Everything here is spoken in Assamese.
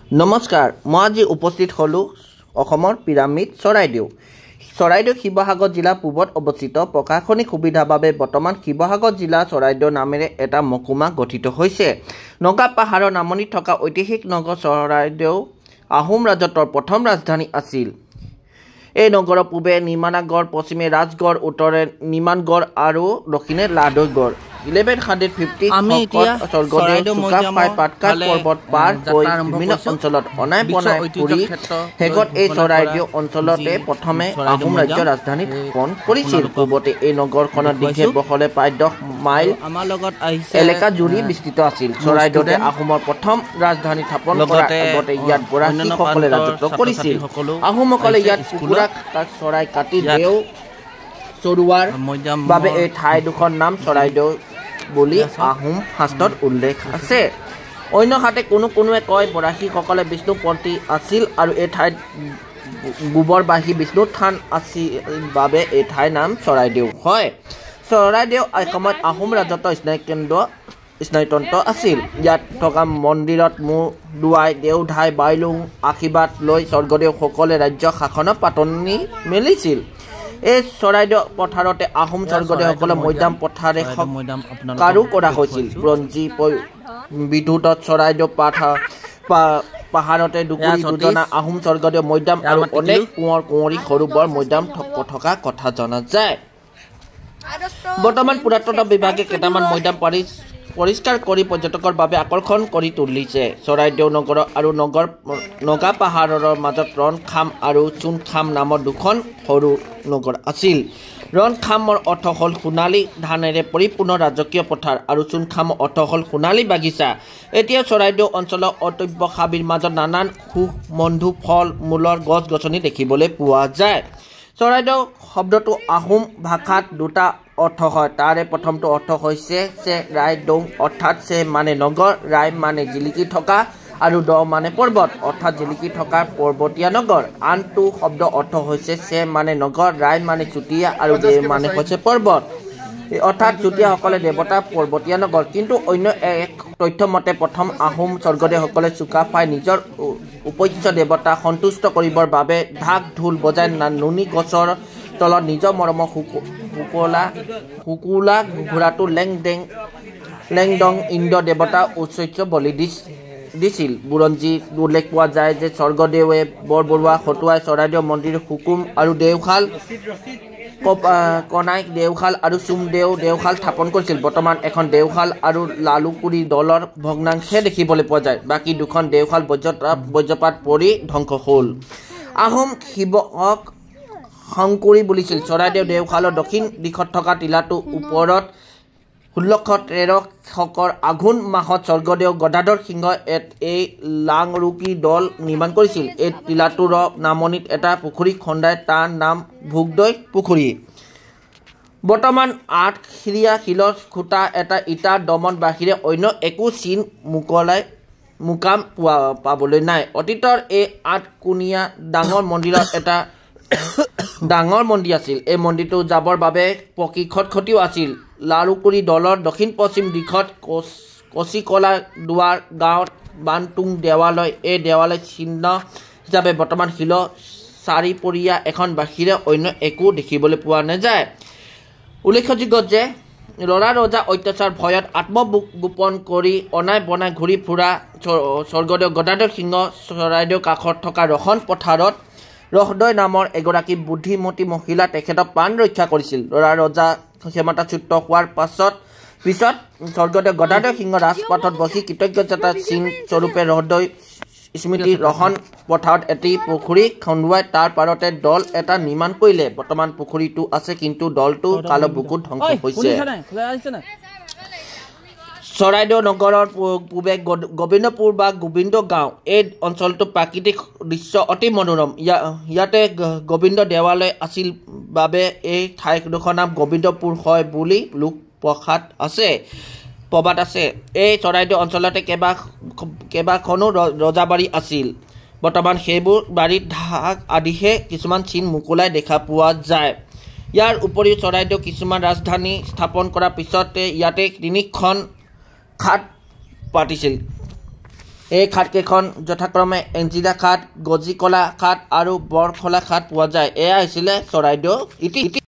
নমস্কাৰ, মই আজি উপস্থিত হলোঁ অসমৰ পিৰামিড চৰাইদেউ। চৰাইদেউ শিৱসাগৰ জিলা পূবত অৱস্থিত। প্ৰশাসনিক সুবিধাৰ বাবে বৰ্তমান শিৱসাগৰ জিলা চৰাইদেউ নামেৰে এটা মহকুমা গঠিত হৈছে। নগা পাহাৰৰ নামনিত থকা ঐতিহাসিক নগৰ চৰাইদেউ আহোম ৰাজত্বৰ প্ৰথম ৰাজধানী আছিল। এই নগৰৰ পূবে নিৰ্মাণগড়, পশ্চিমে ৰাজগড়, উত্তৰে নিৰ্মাণগড় আৰু দক্ষিণে লাহদৈগড়। 1150 স্বৰ্গদেউ চুকাফাই পাটকাই পৰ্বত পাৰ হৈ বিভিন্ন অঞ্চলত অনাই বনাই ফুৰি শেষত এই চৰাইদেউ অঞ্চলতে প্ৰথমে আহোম ৰাজ্যৰ ৰাজধানী স্থাপন কৰিছিল। পূৰ্বতে এই নগৰখনৰ দীঘে বহলে প্ৰায় 10 মাইল এলেকা জুৰি বিস্তৃত আছিল। চৰাইদেউতে আহোমৰ প্ৰথম ৰাজধানী স্থাপন কৰাৰ আগতে ইয়াত বৰাহীসকলে ৰাজত্ব কৰিছিল। আহোমসকলে ইয়াত কুকুৰা চৰাই কাটি দেও চৰুৱাৰ বাবে এই ঠাইডোখৰ নাম চৰাইদেউ বুলি আহোম শাস্ত্ৰত উল্লেখ আছে। অন্য হাতে কোনোৱে কয় বৰাহীসকলে বিষ্ণুপন্থী আছিল আৰু এই ঠাইত গোবৰবাহী বিষ্ণু থান আছিল বাবে এই ঠাইৰ নাম চৰাইদেউ হয়। চৰাইদেউ এসময়ত আহোম ৰাজত্বৰ স্নায়ুতন্ত্ৰ আছিল। ইয়াত থকা মন্দিৰত মূৰ দুৱাই দেওধাই বাইলুং আশীৰ্বাদ লৈ স্বৰ্গদেউসকলে ৰাজ্য শাসনৰ পাতনি মেলিছিল। এই চৰাইদেউ পথাৰতে আহোম স্বৰ্গদেউসকলৰ মৈদাম পথাৰে কাৰো কৰা হৈছিল। ব্ৰঞ্জী বিদ্যুতত চৰাইদেউ পাহাৰতে দুজনা আহোম স্বৰ্গদেউ মৈদাম আৰু অনেক কোঁৱৰ কুঁৱৰী সৰু বৰ মৈদাম থকা কথা জনা যায়। বৰ্তমান পুৰাতত্ব বিভাগে কেইটামান মৈদাম পৰিষ্কাৰ কৰি পৰ্যটকৰ বাবে আকৰ্ষণ কৰি তুলিছে। চৰাইদেউ নগৰ আৰু নগা পাহাৰৰ মাজত ৰণখাম আৰু চুনখাম নামৰ দুখন সৰু নগৰ আছিল। ৰণখামৰ অৰ্থ হ'ল সোণালী ধানেৰে পৰিপূৰ্ণ ৰাজকীয় পথাৰ আৰু চুনখামৰ অৰ্থ হ'ল সোণালী বাগিচা। এতিয়াও চৰাইদেউ অঞ্চলৰ অটব্য হাবিৰ মাজত নানান সুমধুৰ ফল মূলৰ গছ গছনি দেখিবলৈ পোৱা যায়। চৰাইদেউ শব্দটো আহোম ভাষাত দুটা অৰ্থ হয়। তাৰে প্ৰথমটো অৰ্থ হৈছে চে ৰাই দং, অৰ্থাৎ চে মানে নগৰ, ৰাই মানে জিলিকি থকা আৰু দ মানে পৰ্বত, অৰ্থাৎ জিলিকি থকা পৰ্বতীয়া নগৰ। আনটো শব্দ অৰ্থ হৈছে চে মানে নগৰ, ৰাই মানে চুতীয়া আৰু দে মানে হৈছে পৰ্বত, অৰ্থাৎ চুতীয়াসকলে দেৱতা পৰ্বতীয়া নগৰ। কিন্তু অন্য এক তথ্য মতে প্ৰথম আহোম স্বৰ্গদেউসকলে চুকাফাই নিজৰ উপস্য দেৱতা সন্তুষ্ট কৰিবৰ বাবে ঢাক ঢোল বজাই নুনি গছৰ তলত নিজৰ মৰমৰ শুকুলা ঘোঁৰাটো লেংডং ইন্দ্ৰ দেৱতা উচ্চস্য বলি দিছিল। বুৰঞ্জীত উল্লেখ পোৱা যায় যে স্বৰ্গদেৱে বৰবৰুৱা হতুৱাই চৰাইদেউ মন্দিৰ হুকুম আৰু দেওশাল কনাই দেওশাল আৰু চুমদেউ দেওশাল স্থাপন কৰিছিল। বৰ্তমান এখন দেওশাল আৰু লালুকুৰি দলৰ ভগ্নাংশহে দেখিবলৈ পোৱা যায়। বাকী দুখন দেওশাল বজ্ৰপাত পৰি ধ্বংস হ'ল। আহোম শিৱক শংকুৰি বুলিছিল। চৰাইদেউ দেওশালৰ দক্ষিণ দিশত থকা টিলাটোৰ ওপৰত 1613 শকৰ আঘোণ মাহত স্বৰ্গদেউ গদাধৰ সিংহই এই লাংৰুকি দল নিৰ্মাণ কৰিছিল। এই টিলাটোৰ নামনিত এটা পুখুৰী খন্দাই তাৰ নাম ভোগদৈ পুখুৰী। বৰ্তমান 8 শিৰীয়া শিলৰ খুঁটা এটা ইটাৰ দমন বাহিৰে অন্য একো চিন মুকাম পাবলৈ নাই। অতীতৰ এই 8 কোণীয়া ডাঙৰ মন্দিৰত এটা ডাঙৰ মন্দিৰ আছিল। এই মন্দিৰটো যাবৰ বাবে পকী খটখটিও আছিল। লাৰুকুৰি দলৰ দক্ষিণ পশ্চিম দিশত কচিকলা দুৱাৰ গাঁৱত বানতুং দেৱালয়। এই দেৱালয় চিহ্ন হিচাপে বৰ্তমান শিল চাৰিপৰীয়া এখন বাহিৰে অন্য একো দেখিবলৈ পোৱা নাযায়। উল্লেখযোগ্য যে লৰা ৰজা অত্যাচাৰ ভয়ত আত্মগোপন কৰি অনাই বনাই ঘূৰি ফুৰা স্বৰ্গদেউ গদাধৰ সিংহ চৰাইদেউ কাষত থকা ৰহন পথাৰত ৰহদৈ নামৰ এগৰাকী বুদ্ধিমতী মহিলা তেখেতক প্ৰাণ ৰক্ষা কৰিছিল। ল'ৰা ৰজা ক্ষমতাচ্যুত হোৱাৰ পিছত স্বৰ্গদেউ গদাধৰ সিংহ ৰাজপাথত বহি কৃতজ্ঞতা চিন স্বৰূপে ৰহদৈ স্মৃতি ৰহন পথাৰত এটি পুখুৰী খন্দুৱাই তাৰ পাৰতে দল এটা নিৰ্মাণ কৰিলে। বৰ্তমান পুখুৰীটো আছে, কিন্তু দলটো কালৰ বুকুত ধ্বংস হৈছে। চৰাইদেউ নগৰৰ পূবে গোবিন্দপুৰ বা গোবিন্দ গাঁও। এই অঞ্চলটোৰ প্ৰাকৃতিক দৃশ্য অতি মনোৰম। ইয়াতে গোবিন্দ দেৱালয় আছিল বাবে এই ঠাইডোখৰ নাম গোবিন্দপুৰ হয় বুলি লোক প্ৰবাদ আছে। এই চৰাইদেউ অঞ্চলতে কেইবাখনো ৰজাবাৰী আছিল। বৰ্তমান সেইবোৰ বাৰীত ঢাক আদিহে কিছুমান চিন মুকলাই দেখা পোৱা যায়। ইয়াৰ উপৰিও চৰাইদেউ কিছুমান ৰাজধানী স্থাপন কৰাৰ পিছতে ইয়াতে 3খন খাট পাতিছিল। এই ঘাটকেইখন যথাক্ৰমে এঞ্জিলা ঘাট, গজিকলা ঘাট আৰু বৰখলা ঘাট পোৱা যায়। এয়া হৈছিলে চৰাইদেউ ইতি